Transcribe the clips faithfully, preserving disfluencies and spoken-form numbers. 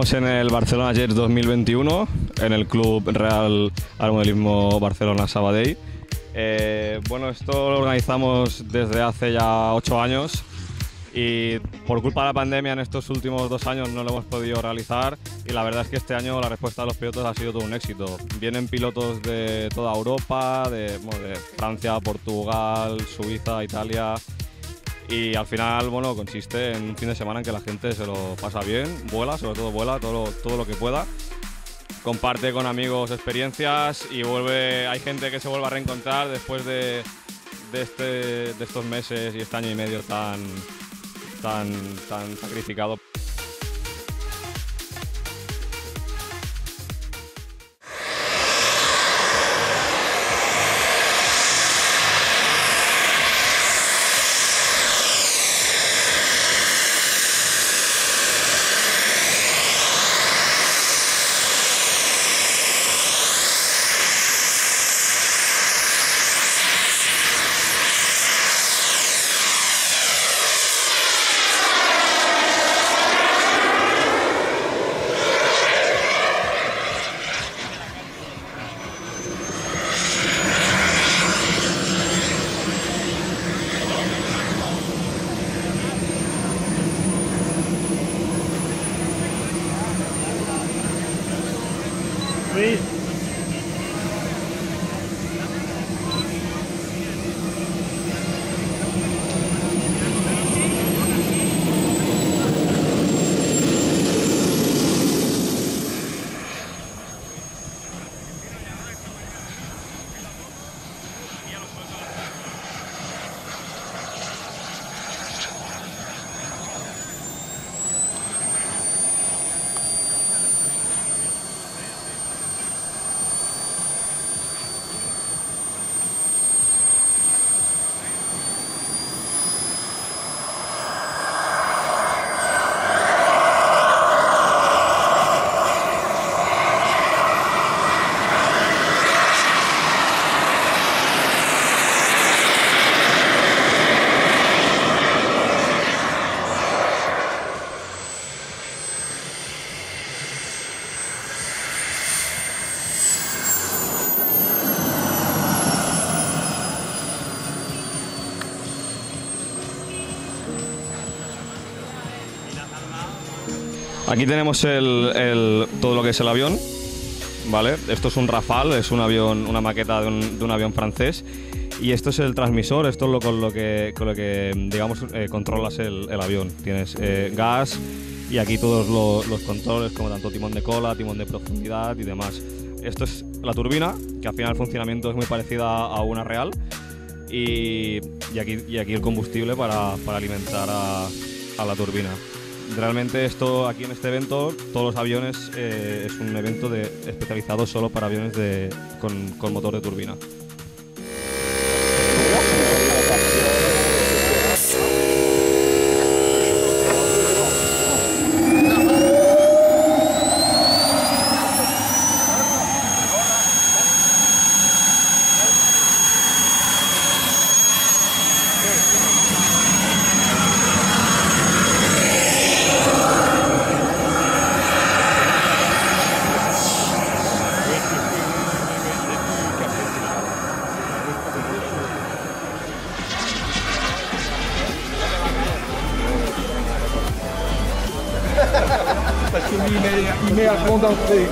Estamos en el Barcelona Jets dos mil veintiuno, en el Club Real Automovilismo Barcelona Sabadell. Eh, bueno, esto lo organizamos desde hace ya ocho años y por culpa de la pandemia en estos últimos dos años no lo hemos podido realizar, y la verdad es que este año la respuesta de los pilotos ha sido todo un éxito. Vienen pilotos de toda Europa, de, bueno, de Francia, Portugal, Suiza, Italia, y al final, bueno, consiste en un fin de semana en que la gente se lo pasa bien, vuela, sobre todo vuela todo, todo lo que pueda, comparte con amigos experiencias y vuelve, hay gente que se vuelve a reencontrar después de, de, este, de estos meses y este año y medio tan, tan, tan sacrificado. Sí. Aquí tenemos el, el, todo lo que es el avión, ¿vale? Esto es un Rafale, es un avión, una maqueta de un, de un avión francés, y esto es el transmisor, esto es lo, con, lo que, con lo que digamos eh, controlas el, el avión. Tienes eh, gas y aquí todos los, los controles, como tanto timón de cola, timón de profundidad y demás. Esto es la turbina, que al final el funcionamiento es muy parecida a una real, y, y, aquí, y aquí el combustible para, para alimentar a, a la turbina. Realmente esto aquí en este evento, todos los aviones, eh, es un evento de, especializado solo para aviones de, con, con motor de turbina. Parce que lui, il met, il met à condenser.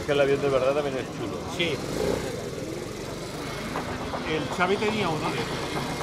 es que el avión de verdad también es chulo. Sí. El Xavi tenía uno de estos.